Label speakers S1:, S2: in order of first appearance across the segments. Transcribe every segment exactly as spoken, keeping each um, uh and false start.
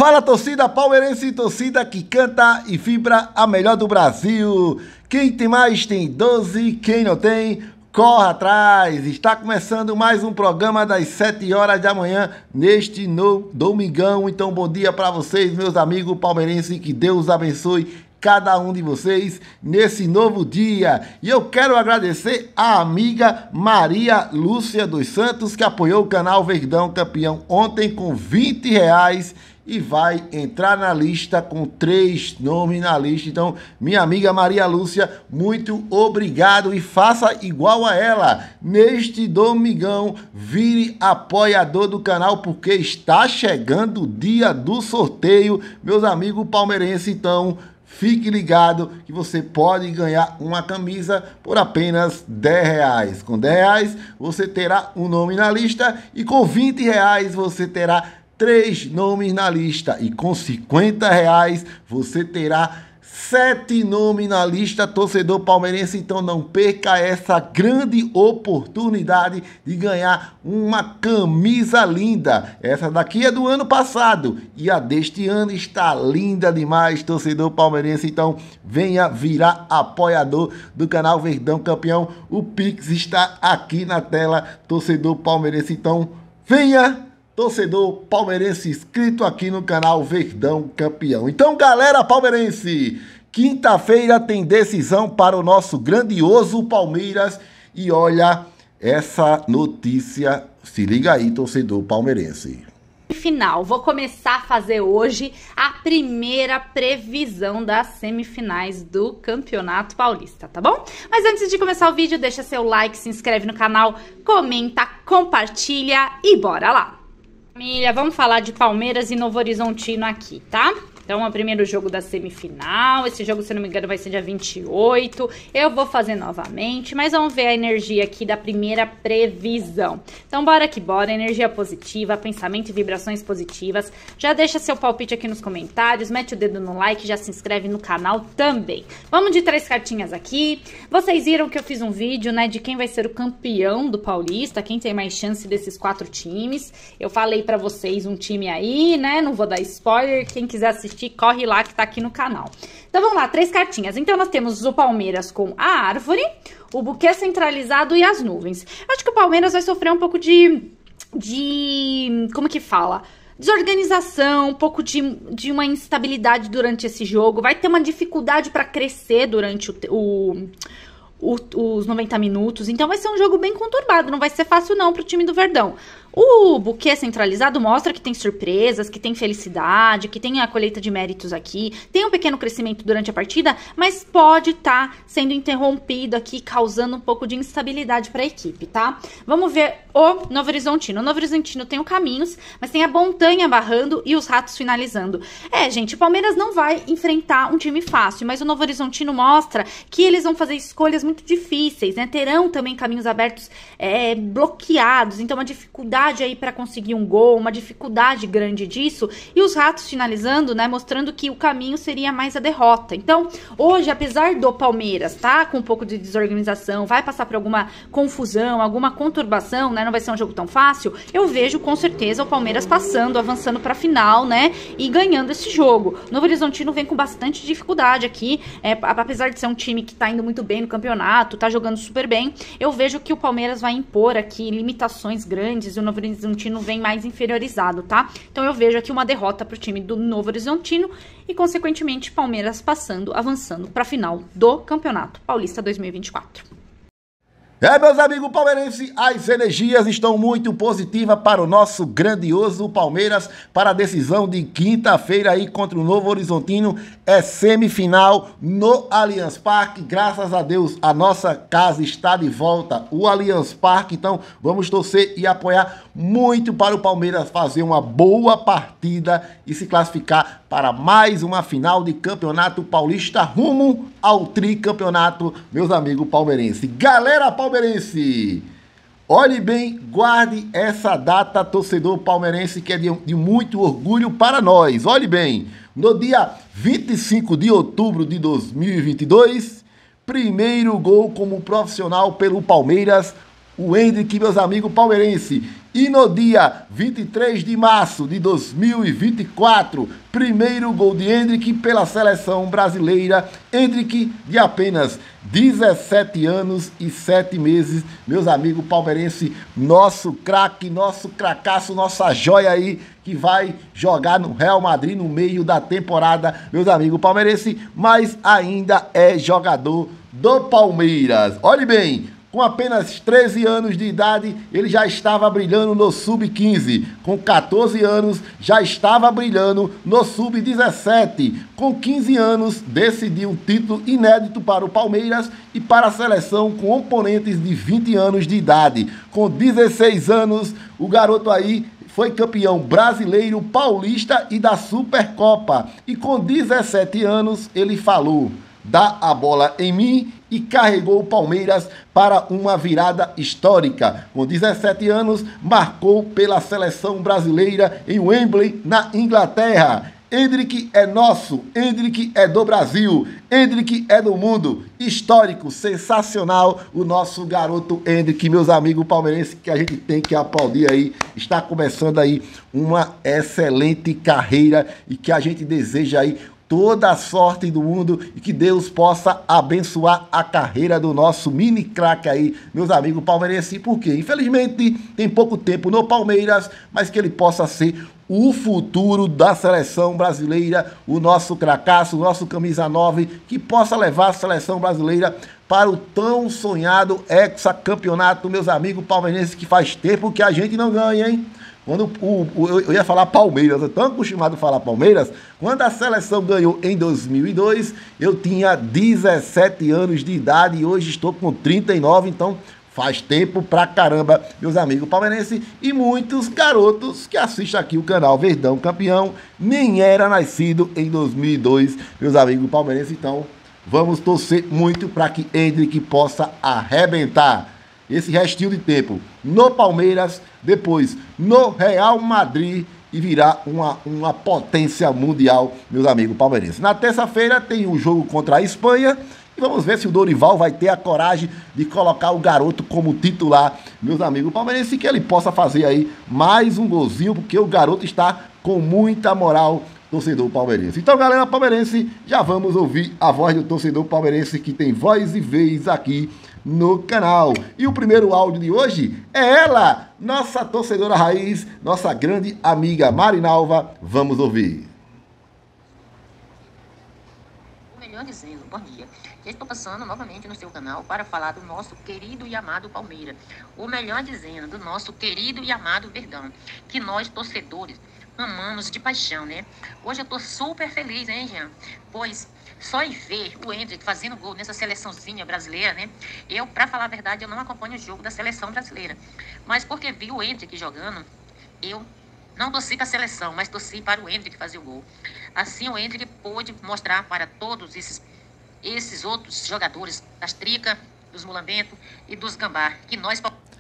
S1: Fala, torcida palmeirense, torcida que canta e vibra a melhor do Brasil. Quem tem mais tem doze, quem não tem, corre atrás. Está começando mais um programa das sete horas da manhã neste no domingão. Então, bom dia para vocês, meus amigos palmeirenses, que Deus abençoe cada um de vocês nesse novo dia. E eu quero agradecer a amiga Maria Lúcia dos Santos, que apoiou o canal Verdão Campeão ontem com vinte reais e vai entrar na lista com três nomes na lista. Então, minha amiga Maria Lúcia, muito obrigado e faça igual a ela. Neste domingão, vire apoiador do canal, porque está chegando o dia do sorteio, meus amigos palmeirenses. Então, fique ligado que você pode ganhar uma camisa por apenas dez reais. Com dez reais você terá um nome na lista e com vinte reais você terá três nomes na lista. E com cinquenta reais você terá sete nomes na lista, torcedor palmeirense. Então não perca essa grande oportunidade de ganhar uma camisa linda. Essa daqui é do ano passado e a deste ano está linda demais, torcedor palmeirense. Então venha virar apoiador do canal Verdão Campeão. O Pix está aqui na tela, torcedor palmeirense. Então venha, torcedor palmeirense inscrito aqui no canal Verdão Campeão. Então, galera palmeirense, quinta-feira tem decisão para o nosso grandioso Palmeiras. E olha essa notícia, se liga aí, torcedor palmeirense.
S2: Final, vou começar a fazer hoje a primeira previsão das semifinais do Campeonato Paulista, tá bom? Mas antes de começar o vídeo, deixa seu like, se inscreve no canal, comenta, compartilha e bora lá! Família, vamos falar de Palmeiras e Novo Horizontino aqui, tá? Então, é o primeiro jogo da semifinal. Esse jogo, se não me engano, vai ser dia vinte e oito. Eu vou fazer novamente, mas vamos ver a energia aqui da primeira previsão. Então, bora que bora. Energia positiva, pensamento e vibrações positivas. Já deixa seu palpite aqui nos comentários, mete o dedo no like, já se inscreve no canal também. Vamos de três cartinhas aqui. Vocês viram que eu fiz um vídeo, né, de quem vai ser o campeão do Paulista, quem tem mais chance desses quatro times. Eu falei pra vocês um time aí, né, não vou dar spoiler. Quem quiser assistir, corre lá que tá aqui no canal. Então vamos lá, três cartinhas. Então nós temos o Palmeiras com a árvore, o buquê centralizado e as nuvens. Acho que o Palmeiras vai sofrer um pouco de... de como que fala? Desorganização, um pouco de, de uma instabilidade durante esse jogo. Vai ter uma dificuldade para crescer durante o... o O, os noventa minutos, então vai ser um jogo bem conturbado, não vai ser fácil não pro time do Verdão. O buquê centralizado mostra que tem surpresas, que tem felicidade, que tem a colheita de méritos aqui, tem um pequeno crescimento durante a partida, mas pode estar tá sendo interrompido aqui, causando um pouco de instabilidade para a equipe, tá? Vamos ver o Novo Horizontino. O Novo Horizontino tem o Caminhos, mas tem a Montanha barrando e os Ratos finalizando. É, gente, o Palmeiras não vai enfrentar um time fácil, mas o Novo Horizontino mostra que eles vão fazer escolhas muito difíceis, né? Terão também caminhos abertos é, bloqueados, então uma dificuldade aí para conseguir um gol, uma dificuldade grande disso, e os Ratos finalizando, né, mostrando que o caminho seria mais a derrota. Então, hoje, apesar do Palmeiras tá com um pouco de desorganização, vai passar por alguma confusão, alguma conturbação, né, não vai ser um jogo tão fácil, eu vejo com certeza o Palmeiras passando, avançando para a final, né, e ganhando esse jogo. O Novo Horizontino vem com bastante dificuldade aqui, é, apesar de ser um time que tá indo muito bem no campeonato, tá jogando super bem, eu vejo que o Palmeiras vai impor aqui limitações grandes e o Novo Horizontino vem mais inferiorizado, tá? Então eu vejo aqui uma derrota pro time do Novo Horizontino e, consequentemente, Palmeiras passando, avançando para a final do Campeonato Paulista dois mil e vinte e quatro.
S1: É, meus amigos palmeirenses, as energias estão muito positivas para o nosso grandioso Palmeiras, para a decisão de quinta-feira aí contra o Novo Horizontino. É semifinal no Allianz Parque. Graças a Deus, a nossa casa está de volta, o Allianz Parque. Então, vamos torcer e apoiar muito para o Palmeiras fazer uma boa partida e se classificar para mais uma final de Campeonato Paulista rumo ao tricampeonato, meus amigos palmeirenses. Galera palmeirense, olhe bem, guarde essa data, torcedor palmeirense, que é de, de muito orgulho para nós. Olhe bem, no dia vinte e cinco de outubro de dois mil e vinte e dois, primeiro gol como profissional pelo Palmeiras, o Hendrick, meus amigos palmeirenses. E no dia vinte e três de março de dois mil e vinte e quatro, primeiro gol de Endrick pela seleção brasileira. Endrick, de apenas dezessete anos e sete meses, meus amigos palmeirenses, nosso craque, nosso cracaço, nossa joia aí, que vai jogar no Real Madrid no meio da temporada, meus amigos palmeirenses, mas ainda é jogador do Palmeiras. Olhe bem, com apenas treze anos de idade, ele já estava brilhando no sub quinze. Com quatorze anos, já estava brilhando no sub dezessete. Com quinze anos, decidiu um título inédito para o Palmeiras e para a seleção com oponentes de vinte anos de idade. Com dezesseis anos, o garoto aí foi campeão brasileiro, paulista e da Supercopa. E com dezessete anos, ele falou: dá a bola em mim, e carregou o Palmeiras para uma virada histórica. Com dezessete anos, marcou pela seleção brasileira em Wembley, na Inglaterra. Endrick é nosso, Endrick é do Brasil, Endrick é do mundo. Histórico, sensacional, o nosso garoto Endrick, meus amigos palmeirenses, que a gente tem que aplaudir aí. Está começando aí uma excelente carreira e que a gente deseja aí toda a sorte do mundo e que Deus possa abençoar a carreira do nosso mini craque aí, meus amigos palmeirenses, porque infelizmente tem pouco tempo no Palmeiras, mas que ele possa ser o futuro da seleção brasileira, o nosso cracaço, o nosso camisa nove, que possa levar a seleção brasileira para o tão sonhado hexacampeonato, meus amigos palmeirenses, que faz tempo que a gente não ganha, hein? Quando o, o, eu ia falar Palmeiras, eu estou acostumado a falar Palmeiras, quando a seleção ganhou em dois mil e dois, eu tinha dezessete anos de idade e hoje estou com trinta e nove, então faz tempo pra caramba, meus amigos palmeirenses, e muitos garotos que assistem aqui o canal Verdão Campeão nem era nascido em dois mil e dois, meus amigos palmeirenses, então vamos torcer muito para que Endrick possa arrebentar esse restinho de tempo no Palmeiras, depois no Real Madrid e virar uma, uma potência mundial, meus amigos palmeirenses. Na terça-feira tem o jogo contra a Espanha e vamos ver se o Dorival vai ter a coragem de colocar o garoto como titular, meus amigos palmeirenses, e que ele possa fazer aí mais um golzinho, porque o garoto está com muita moral, torcedor palmeirense. Então, galera palmeirense, já vamos ouvir a voz do torcedor palmeirense que tem voz e vez aqui no canal. E o primeiro áudio de hoje é ela, nossa torcedora raiz, nossa grande amiga Marinalva. Vamos ouvir.
S3: O melhor dizendo, bom dia. Já estou passando novamente no seu canal para falar do nosso querido e amado Palmeiras. O melhor dizendo, do nosso querido e amado Verdão, que nós torcedores amamos de paixão, né? Hoje eu tô super feliz, hein, Jean? Pois só em ver o Endrick fazendo gol nessa seleçãozinha brasileira, né? Eu, pra falar a verdade, eu não acompanho o jogo da seleção brasileira. Mas porque vi o Endrick jogando, eu não torci para a seleção, mas torci para o Endrick fazer o gol. Assim, o Endrick pôde mostrar para todos esses, esses outros jogadores das tricas, dos mulambento e dos gambá, que nós...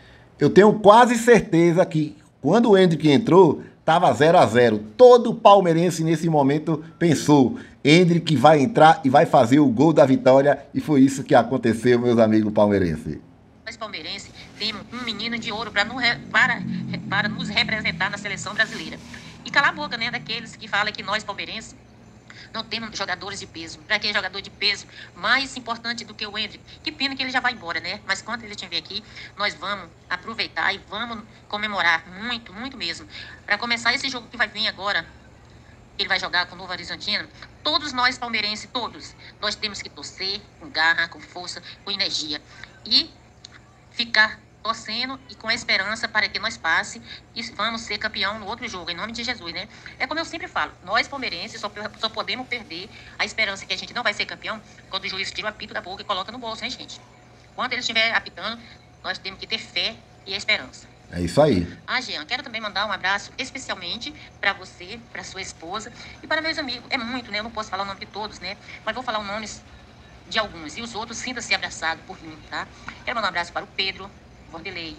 S1: Eu tenho quase certeza que quando o Endrick entrou, estava zero a zero. Todo palmeirense nesse momento pensou: Endrick vai entrar e vai fazer o gol da vitória. E foi isso que aconteceu, meus amigos palmeirenses.
S3: Nós palmeirenses temos um menino de ouro para, para, para nos representar na seleção brasileira. E calar a boca, né, daqueles que falam que nós palmeirenses não temos jogadores de peso. Para quem é jogador de peso, mais importante do que o Endrick. Que pena que ele já vai embora, né? Mas quando ele estiver aqui, nós vamos aproveitar e vamos comemorar muito, muito mesmo. Para começar esse jogo que vai vir agora, ele vai jogar com o Novo Horizontino. Todos nós palmeirenses, todos, nós temos que torcer com garra, com força, com energia. E ficar torcendo e com a esperança para que nós passe e vamos ser campeão no outro jogo, em nome de Jesus, né? É como eu sempre falo, nós palmeirenses só, só podemos perder a esperança que a gente não vai ser campeão quando o juiz tira o apito da boca e coloca no bolso, né, gente? Quando ele estiver apitando, nós temos que ter fé e esperança.
S1: É isso aí.
S3: Ah, Jean, quero também mandar um abraço especialmente para você, para sua esposa e para meus amigos. É muito, né? Eu não posso falar o nome de todos, né? Mas vou falar os nomes de alguns. E os outros, sinta-se abraçado por mim, tá? Quero mandar um abraço para o Pedro, o Vanderlei,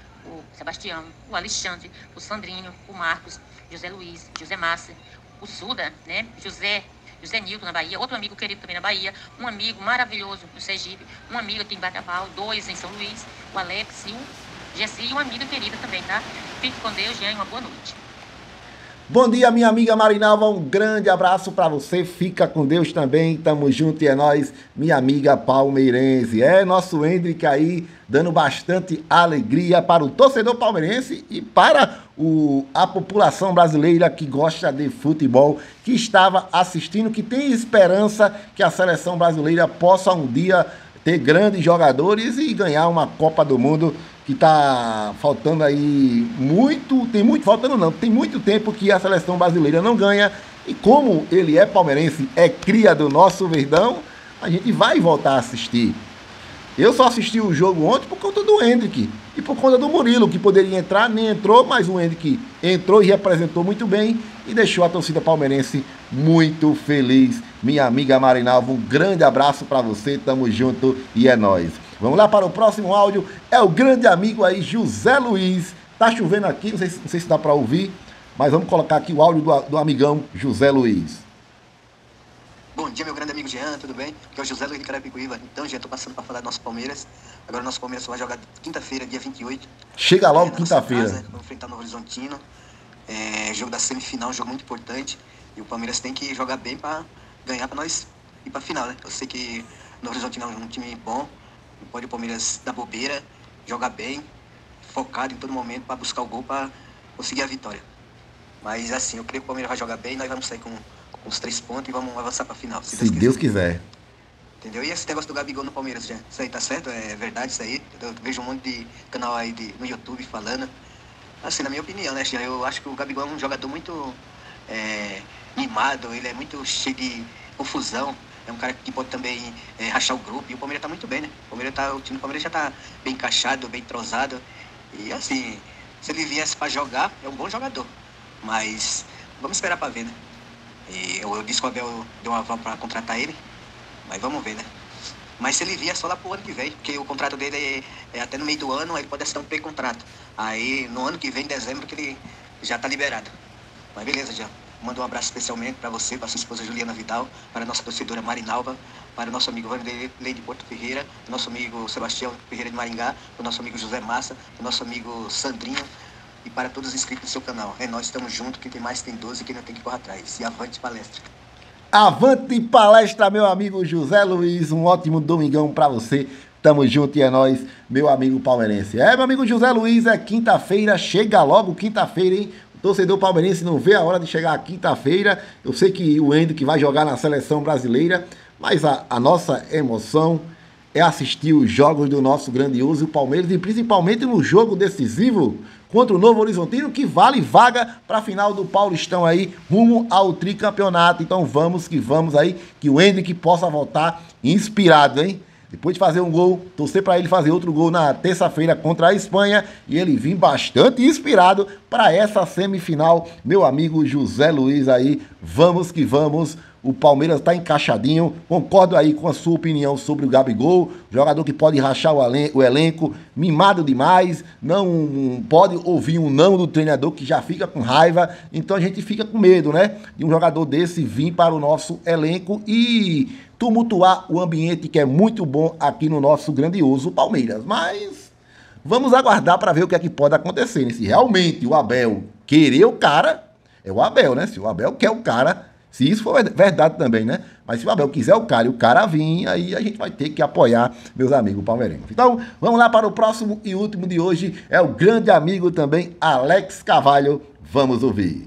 S3: o Sebastião, o Alexandre, o Sandrinho, o Marcos, José Luiz, José Márcia, o Suda, né? José, José Nilton na Bahia, outro amigo querido também na Bahia, um amigo maravilhoso no Sergipe, um amigo aqui em Bataval, dois em São Luís, o Alex e o Jessi e uma amiga querida também, tá? Fique com Deus, Jean, e uma boa noite.
S1: Bom dia, minha amiga Marinalva, um grande abraço para você, fica com Deus também, tamo junto e é nóis, minha amiga palmeirense. É nosso Hendrick aí, dando bastante alegria para o torcedor palmeirense e para o, a população brasileira que gosta de futebol, que estava assistindo, que tem esperança que a seleção brasileira possa um dia ter grandes jogadores e ganhar uma Copa do Mundo, que tá faltando aí muito, tem muito, faltando não, tem muito tempo que a seleção brasileira não ganha, e como ele é palmeirense, é cria do nosso Verdão, a gente vai voltar a assistir. Eu só assisti o jogo ontem por conta do Hendrick e por conta do Murilo, que poderia entrar, nem entrou, mas o Hendrick entrou e representou muito bem e deixou a torcida palmeirense muito feliz. Minha amiga Marinalva, um grande abraço para você, tamo junto e é nóis. Vamos lá para o próximo áudio, é o grande amigo aí, José Luiz. Tá chovendo aqui, não sei, não sei se dá para ouvir, mas vamos colocar aqui o áudio do, do amigão José Luiz.
S4: Bom dia, meu grande amigo Jean, tudo bem? Aqui é o José Luiz de Carapicuíba. Então, Jean, tô passando para falar do nosso Palmeiras. Agora o nosso Palmeiras vai jogar quinta-feira, dia vinte e oito.
S1: Chega logo
S4: é,
S1: quinta-feira.
S4: Vamos enfrentar o Novo Horizontino. É, jogo da semifinal, um jogo muito importante. E o Palmeiras tem que jogar bem para ganhar, para nós ir para a final, né? Eu sei que o Novo Horizontino é um time bom. Não pode o Palmeiras dar bobeira, jogar bem, focado em todo momento para buscar o gol, para conseguir a vitória. Mas assim, eu creio que o Palmeiras vai jogar bem, nós vamos sair com, com os três pontos e vamos avançar para a final.
S1: Se, se Deus, Deus quiser.
S4: Entendeu? E esse negócio do Gabigol no Palmeiras, já? Isso aí tá certo? É verdade isso aí? Eu vejo um monte de canal aí de, no YouTube falando. Assim, na minha opinião, né, Jean? Eu acho que o Gabigol é um jogador muito é, mimado, ele é muito cheio de confusão. É um cara que pode também é, rachar o grupo. E o Palmeiras tá muito bem, né? O, Palmeiras tá, o time do Palmeiras já tá bem encaixado, bem entrosado. E assim, se ele viesse para jogar, é um bom jogador. Mas vamos esperar para ver, né? E eu, eu disse que o Abel deu um aval para contratar ele. Mas vamos ver, né? Mas se ele vier, é só lá pro ano que vem. Porque o contrato dele é, é até no meio do ano, ele pode assinar um pré-contrato. Aí no ano que vem, em dezembro, que ele já tá liberado. Mas beleza, já. Mando um abraço especialmente para você, para sua esposa Juliana Vidal, para a nossa torcedora Marinalva, para o nosso amigo Vanderlei de Porto Ferreira, para o nosso amigo Sebastião Ferreira de Maringá, para o nosso amigo José Massa, para o nosso amigo Sandrinho e para todos os inscritos do seu canal. É nós, estamos juntos, quem tem mais tem doze, quem não tem que correr atrás. E avante palestra.
S1: Avante palestra, meu amigo José Luiz, um ótimo domingão para você. Tamo junto e é nóis, meu amigo palmeirense. É, meu amigo José Luiz, é quinta-feira, chega logo quinta-feira, hein? Torcedor palmeirense não vê a hora de chegar a quinta-feira. Eu sei que o Hendrick vai jogar na seleção brasileira, mas a, a nossa emoção é assistir os jogos do nosso grandioso Palmeiras e principalmente no jogo decisivo contra o Novo Horizontino, que vale vaga para a final do Paulistão aí, rumo ao tricampeonato. Então vamos que vamos aí, que o Hendrick possa voltar inspirado, hein? Depois de fazer um gol, torcer para ele fazer outro gol na terça-feira contra a Espanha e ele vir bastante inspirado para essa semifinal. Meu amigo José Luiz aí, vamos que vamos. O Palmeiras está encaixadinho. Concordo aí com a sua opinião sobre o Gabigol, jogador que pode rachar o, elen o elenco, mimado demais, não pode ouvir um não do treinador que já fica com raiva. Então a gente fica com medo, né? De um jogador desse vir para o nosso elenco e tumultuar o ambiente que é muito bom aqui no nosso grandioso Palmeiras. Mas vamos aguardar para ver o que é que pode acontecer. Né? Se realmente o Abel querer o cara, é o Abel, né? Se o Abel quer o cara, se isso for verdade também, né? Mas se o Abel quiser o cara e o cara vir, aí a gente vai ter que apoiar, meus amigos palmeirenses. Então, vamos lá para o próximo e último de hoje. É o grande amigo também, Alex Carvalho. Vamos ouvir.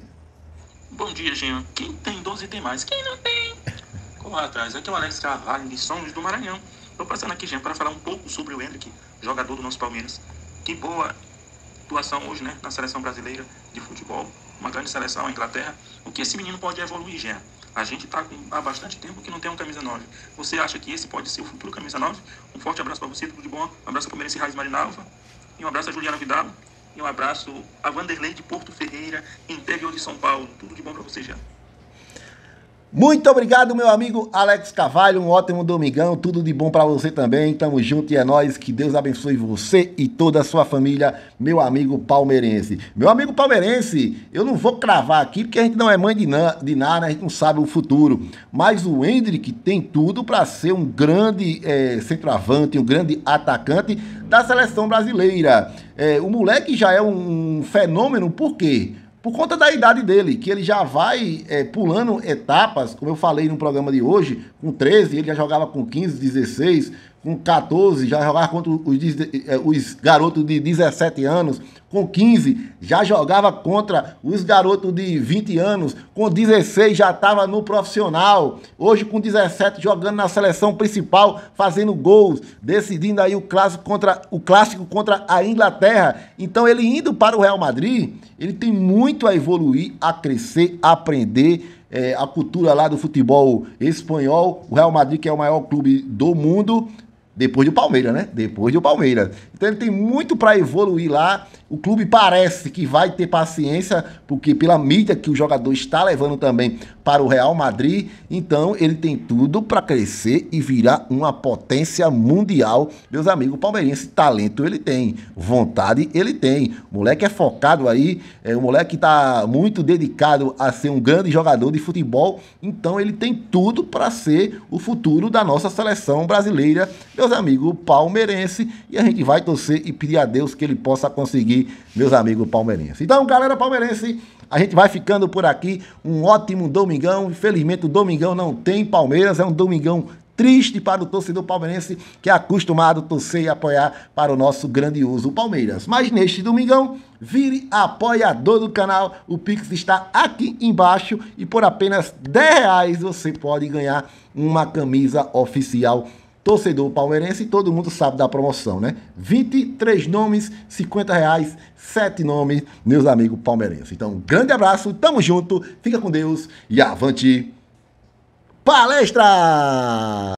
S5: Bom dia, Jean. Quem tem doze tem mais. Quem não tem, corra atrás. Aqui é o Alex Carvalho, de São Luís do Maranhão. Estou passando aqui, Jean, para falar um pouco sobre o Hendrick, jogador do nosso Palmeiras. Que boa atuação hoje, né, na seleção brasileira de futebol. Uma grande seleção, a Inglaterra. O que esse menino pode evoluir, Jean? A gente está há bastante tempo que não tem um camisa nove. Você acha que esse pode ser o futuro camisa nove? Um forte abraço para você, tudo de bom. Um abraço ao Palmeirense Raiz Marinalva. E um abraço a Juliana Vidal. E um abraço a Vanderlei de Porto Ferreira, interior de São Paulo. Tudo de bom para você, Jean.
S1: Muito obrigado, meu amigo Alex Carvalho, um ótimo domingão, tudo de bom pra você também, tamo junto e é nóis, que Deus abençoe você e toda a sua família, meu amigo palmeirense. Meu amigo palmeirense, eu não vou cravar aqui porque a gente não é mãe de, na, de nada, a gente não sabe o futuro, mas o Endrick tem tudo pra ser um grande é, centroavante, um grande atacante da seleção brasileira. É, o moleque já é um fenômeno, por quê? Por conta da idade dele, que ele já vai é, pulando etapas, como eu falei no programa de hoje, com treze, ele já jogava com quinze, dezesseis, com quatorze, já jogava contra os, os garotos de dezessete anos, com quinze, já jogava contra os garotos de vinte anos, com dezesseis já estava no profissional, hoje com dezessete jogando na seleção principal, fazendo gols, decidindo aí o clássico contra, o clássico contra a Inglaterra. Então ele indo para o Real Madrid, ele tem muito a evoluir, a crescer, a aprender, é, a cultura lá do futebol espanhol, o Real Madrid que é o maior clube do mundo, depois do Palmeiras, né? Depois do Palmeiras. Então ele tem muito para evoluir lá. O clube parece que vai ter paciência, porque pela mídia que o jogador está levando também para o Real Madrid, então ele tem tudo para crescer e virar uma potência mundial. Meus amigos palmeirenses, talento ele tem, vontade ele tem. O moleque é focado aí, é, o moleque está muito dedicado a ser um grande jogador de futebol, então ele tem tudo para ser o futuro da nossa seleção brasileira, meus amigos palmeirenses, e a gente vai torcer e pedir a Deus que ele possa conseguir, meus amigos palmeirenses. Então, galera palmeirense, a gente vai ficando por aqui. Um ótimo domingão. Infelizmente, o domingão não tem Palmeiras. É um domingão triste para o torcedor palmeirense que é acostumado a torcer e apoiar para o nosso grandioso Palmeiras. Mas neste domingão, vire apoiador do canal. O Pix está aqui embaixo e por apenas dez reais você pode ganhar uma camisa oficial torcedor palmeirense, e todo mundo sabe da promoção, né? vinte e três nomes, cinquenta reais, sete nomes, meus amigos palmeirenses. Então, um grande abraço, tamo junto, fica com Deus e avante palestra!